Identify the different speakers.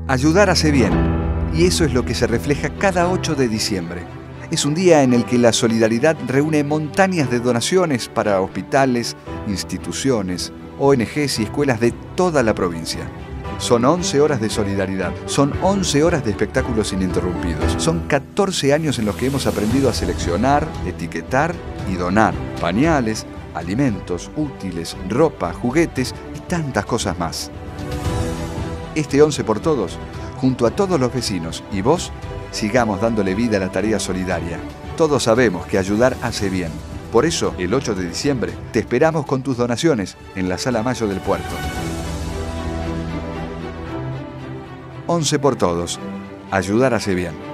Speaker 1: Ayudar hace bien, y eso es lo que se refleja cada 8 de diciembre. Es un día en el que la solidaridad reúne montañas de donaciones para hospitales, instituciones, ONGs y escuelas de toda la provincia. Son 11 horas de solidaridad, son 11 horas de espectáculos ininterrumpidos, son 14 años en los que hemos aprendido a seleccionar, etiquetar y donar pañales, alimentos, útiles, ropa, juguetes y tantas cosas más. Este 11 por Todos, junto a todos los vecinos y vos, sigamos dándole vida a la tarea solidaria. Todos sabemos que ayudar hace bien. Por eso, el 8 de diciembre, te esperamos con tus donaciones en la Sala Mayo del Puerto. 11 por Todos. Ayudar hace bien.